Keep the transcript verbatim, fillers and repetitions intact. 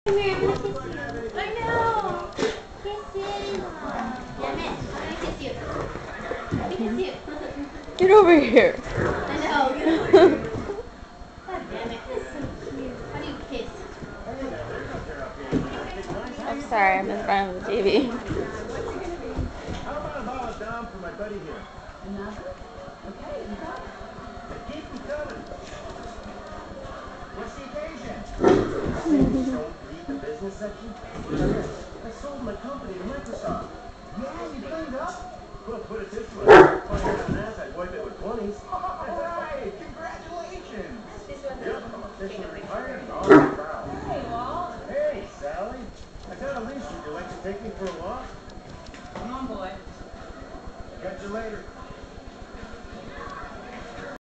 Come here, I'm gonna kiss you. I know. Kiss you. Damn it. I'm gonna kiss you. Let me kiss you. Get over here. I know. Get over here. God damn it. That's so cute. How do you kiss? I'm sorry, I'm in front of the T V. How about a bottle down for my buddy here? Another? Okay, you got it. Keep them coming. What's the occasion? You don't read the business section? I sold my company to Microsoft. Yeah, you cleaned up? Well, put it this way. If I had an ass, I'd wipe it with twenties. All right, congratulations. Yep, I'm officially retired and all proud. Hey, Walt. Hey, Sally. I got a leash. Would you like to take me for a walk? Come on, boy. Catch you later.